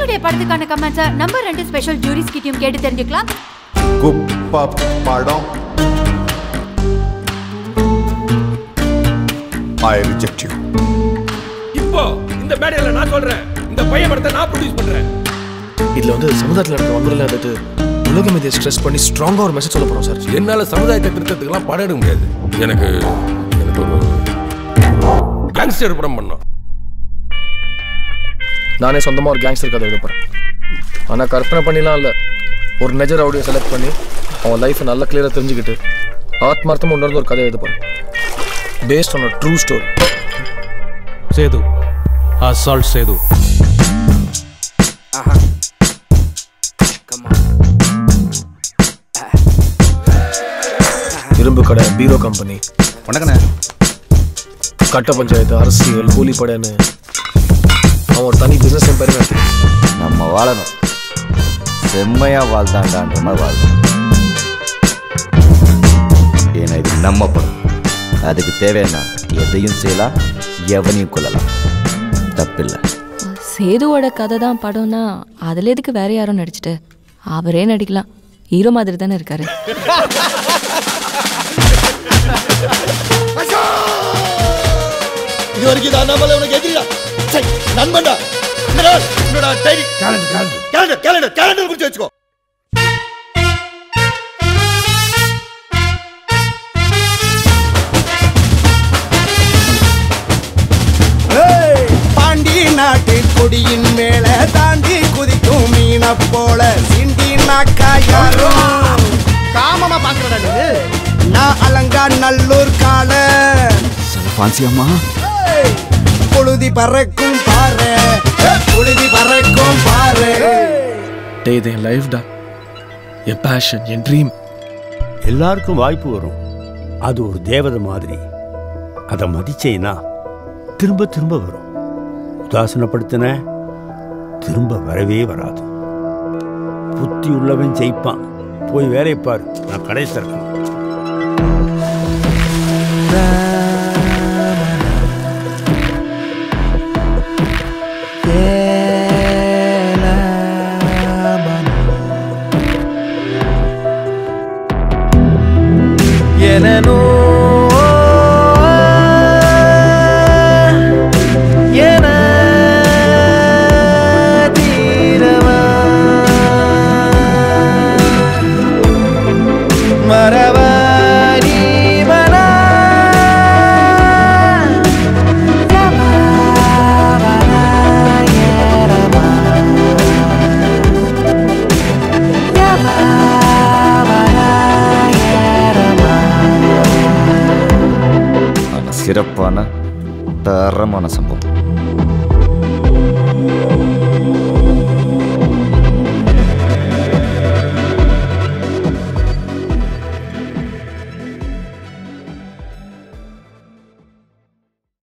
என்னுடைய படத்துக்கான கமெண்ட்ஸை நம்பர் 2 ஸ்பெஷல் ஜூரிஸ் கிட்டயும் கேட்டு தெரிஞ்சுக்கலாம். குப்பா படம் I reject you. இப்போ இந்த மேடையில நான் சொல்றேன், இந்த பையன் படத்தை நான் ப்ரொடியூஸ் பண்றேன். இதுல வந்து சமுதாயத்துல நடக்கிற வன்முறையில வந்துட்டு உலக மீதியை ஸ்ட்ரெஸ் பண்ணி ஸ்ட்ராங்கா ஒரு மெசேஜ் சொல்ல போறோம் சார். என்னால சமுதாயத்தை திருத்தத்துக்குலாம் படம் எடுக்க முடியாது. எனக்கு ஒரு கேங்ஸ்டர் படம் பண்ணணும். நானே சொந்தமா ஒரு கேங்ஸ்டர் கதை எழுத போறேன். ஆனா கற்பனை பண்ணிலாம் இல்ல, ஒரு நிஜ ரவுடியை செலக்ட் பண்ணி அவன் லைஃப் நல்லா கிளியரா தெரிஞ்சுக்கிட்டு ஆத்மார்த்தமா உணர்ந்து ஒரு கதை எழுத போறேன். Based on a true story. Sedu. Assault Sedu. Come on. இரும்பு கடை, பீரோ கம்பெனி. வணக்கண்ணே. கட்ட பஞ்சாயத்து, அரசியல், கூலிப்படைன்னு அவன் ஒரு தனி பிசினஸ் எம்பையர் நடத்தி. நம்ம வாழணும், செம்மையா வாழ்ந்தாண்டான்ற மாதிரி வாழணும். ஏன்னா இது நம்ம படம். அதுக்கு தேவையான எதையும் செய்யலாம், எவனையும் கொள்ளலாம், தப்பில்லை. சேதுவோட கதை தான் படம்னா அதுல எதுக்கு வேற யாரும் நடிச்சுட்டு அவரே நடிக்கலாம். ஹீரோ மாதிரி தானே இருக்காரு. இது வரைக்கும் நான் நம்மள உனக்கு எதிரிடா, நண்பன்டா. என்னடா டைரி கேலண்டர் குறிச்சு வச்சுக்கோ. நாட்டு கொடியின் மேல தாண்டி குதிக்கும் மீன போல சிண்டி நாக்காயாரும் காமமா பாக்குறடா நான் அலங்கா நல்லூர் கால பான்சியம்மா பொழுதி பறக்கும் பாரு, பொழுதி பறக்கும் பாரு. டேய் இது என் லைஃப் டா, என் பேஷன், என் ட்ரீம். எல்லாருக்கும் வாய்ப்பு வரும், அது ஒரு தேவதை மாதிரி. அதை மதிச்சேன்னா திரும்ப திரும்ப வரும். உதாசனப்படுத்தின திரும்ப வரவே வராது. புத்தி உள்ளவன் ஜெயிப்பான். போய் வேலையை பாரு, நான் கடை திறக்கணும். ஏனோ சிறப்பான தரமான சம்பவம்.